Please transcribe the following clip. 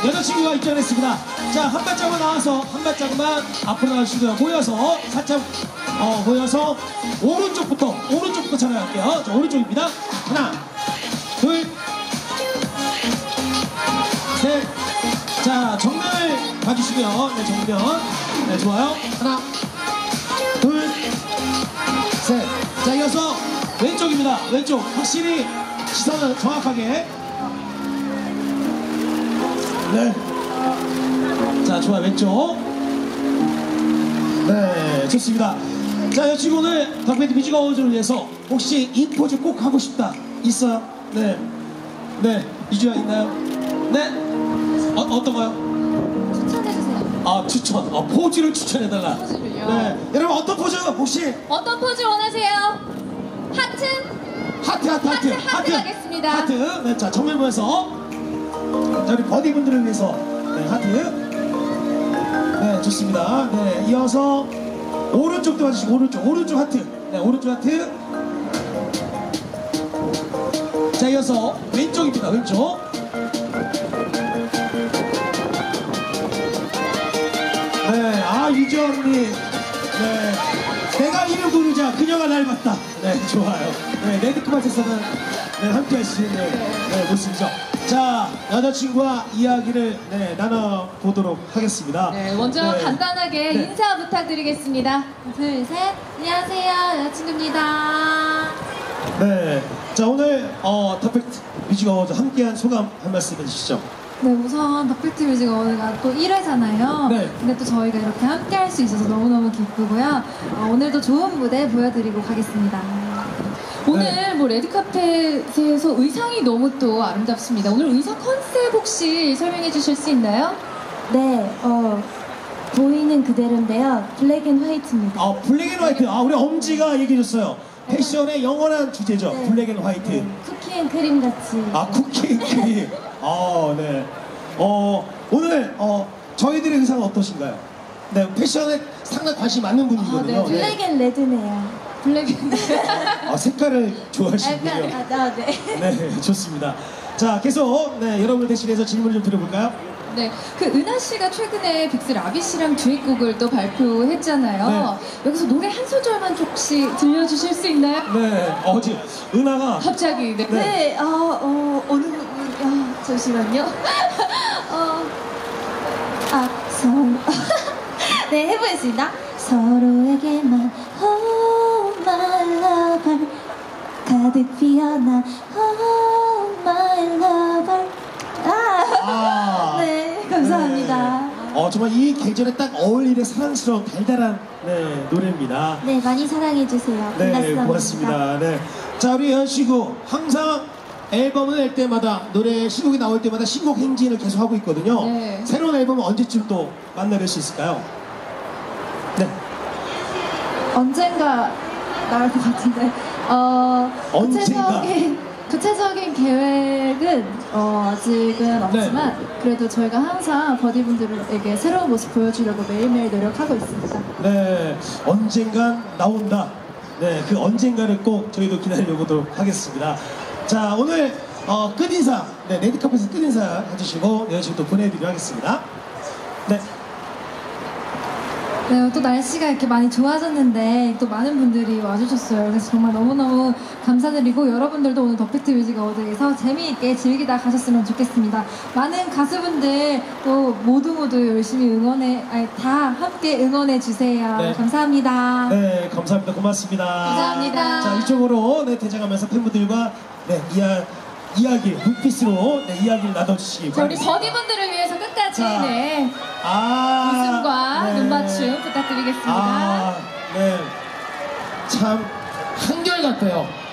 여자친구가 입장을 했습니다. 자, 한 발짝만 나와서 한 발짝만 앞으로 나와주시고요. 모여서 살짝 모여서 오른쪽부터 촬영할게요. 자, 오른쪽입니다. 하나, 둘, 셋. 자, 정면을 봐주시고요. 네, 정면. 네, 좋아요. 하나, 둘, 셋. 자, 이어서 왼쪽입니다. 왼쪽. 확실히 시선을 정확하게. 네. 자, 좋아요. 왼쪽. 네, 좋습니다. 자, 여친구 오늘 덕밴드 뮤직 어워즈를 위해서 혹시 이 포즈 꼭 하고 싶다 있어요? 네. 네. 이주야 있나요? 네. 어떤 거요? 추천해주세요. 아, 추천. 포즈를 추천해달라. 포즈를요? 네. 여러분 어떤 포즈 혹시? 어떤 포즈 원하세요? 하트? 하트 가겠습니다. 하트. 네, 자, 정면 보면서. 자, 우리 버디분들을 위해서. 네, 하트. 네, 좋습니다. 네, 이어서 오른쪽도 봐주시고, 오른쪽 하트. 네, 오른쪽 하트. 자, 이어서 왼쪽입니다. 왼쪽. 네, 유지 언니. 네, 내가 이름 부르자 그녀가 날 봤다. 네, 좋아요. 네, 레드크마스에서는 네, 함께 할 수 있는 네, 모습이죠. 자, 여자친구와 이야기를 네, 나눠보도록 하겠습니다. 네, 먼저 네. 간단하게 네. 인사 부탁드리겠습니다. 둘, 셋. 안녕하세요. 여자친구입니다. 네, 자, 오늘 덕밴드 뮤직 어워즈 함께한 소감 한 말씀 해주시죠. 네, 우선 덕밴드 뮤직 어워즈가 또 1회잖아요. 네. 근데 또 저희가 이렇게 함께 할 수 있어서 너무너무 기쁘고요. 오늘도 좋은 무대 보여드리고 가겠습니다. 오늘 네. 뭐 레드카펫에서 의상이 너무 또 아름답습니다. 오늘 의상 컨셉 혹시 설명해 주실 수 있나요? 네, 보이는 그대로인데요. 블랙 앤 화이트입니다. 블랙 앤 화이트. 우리 엄지가 얘기해줬어요. 패션의 영원한 주제죠. 네. 블랙 앤 화이트. 네, 쿠키 앤 크림 같이. 쿠키 앤 크림. 네. 오늘 저희들의 의상은 어떠신가요? 네, 패션에 상당히 관심 많은 분이거든요. 네. 블랙 앤 레드네요. 블랙 색깔을 좋아하시는군요. 네. 네, 좋습니다. 자, 계속 네, 여러분을 대신해서 질문을 좀 드려볼까요? 네, 그 은하 씨가 최근에 빅스 라비 씨랑 듀엣곡을 또 발표했잖아요. 네. 여기서 노래 한 소절만 혹시 들려주실 수 있나요? 네, 지금 은하가 갑자기. 네. 네, 어느 부분, 잠시만요. 네, 해보겠습니다. 서로에게만, oh my lover, 가득 피어나, oh my lover. 네, 감사합니다. 네. 정말 이 계절에 딱 어울리는 사랑스러운 달달한 네, 노래입니다. 네, 많이 사랑해주세요. 네, 반갑습니다. 고맙습니다. 네. 자, 우리 여자친구 항상 앨범을 낼 때마다 노래 신곡이 나올 때마다 신곡 행진을 계속 하고 있거든요. 네. 새로운 앨범은 언제쯤 또 만나뵐 수 있을까요? 네. 언젠가 나올 것 같은데, 언젠가? 구체적인 계획은 아직은 없지만 그래도 저희가 항상 버디분들에게 새로운 모습 보여주려고 매일매일 노력하고 있습니다. 네, 언젠간 나온다. 네, 그 언젠가를 꼭 저희도 기다려보도록 하겠습니다. 자, 오늘 끝인사, 네, 레드카펫에서 끝인사 해주시고 여자친구 또 보내드리도록 하겠습니다. 네. 네, 또 날씨가 이렇게 많이 좋아졌는데 또 많은 분들이 와주셨어요. 그래서 정말 너무너무 감사드리고 여러분들도 오늘 덕밴드 뮤직 어워드에서 재미있게 즐기다 가셨으면 좋겠습니다. 많은 가수분들 또 모두 열심히 다 함께 응원해 주세요. 네. 감사합니다. 네, 감사합니다. 고맙습니다. 감사합니다. 자, 이쪽으로 네, 대장하면서 팬분들과 네, 이야기, 눈빛으로 네, 이야기를 나눠주시기 자, 우리 바랍니다. 버디분들을 위해서 끝까지 자, 네, 웃음과 네. 눈맞춤 부탁드리겠습니다. 네. 참 한결같아요.